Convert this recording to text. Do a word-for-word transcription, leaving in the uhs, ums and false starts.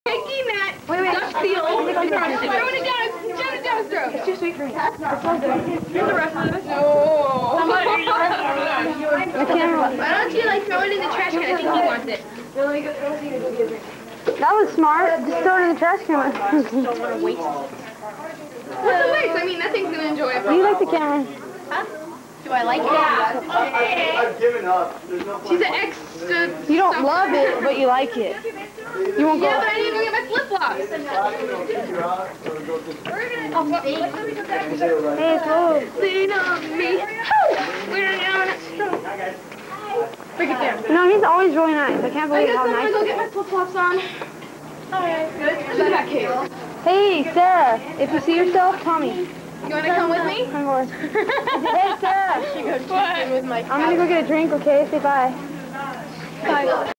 Taking that Dutch seal, throwing it down, throwing it down his throat. It's too sweet for me. Here's the rest of it. No. The camera. Why don't you like throw it in the trash can? I think he wants it. That was smart. Just throw it in the trash can. Don't want to waste it. What's the waste? I mean, nothing's gonna enjoy it. You like the camera? Huh? Do I like it? Yeah. I've given up. There's no She's an ex. You don't love it, but you like it. You won't go. Yeah, but I didn't even get my flip flops. Hey, it's low. Lean on me. We're down. Break it down. No, he's always really nice. I can't I believe guess how I'm nice gonna go he get my is. flip flops on. Alright, good. Is that cake? Hey, Sarah, if you see yourself, tell me. You wanna come with me? Come on. Hey, Sarah. She goes with my I'm gonna go get a drink, okay? Say bye. Bye.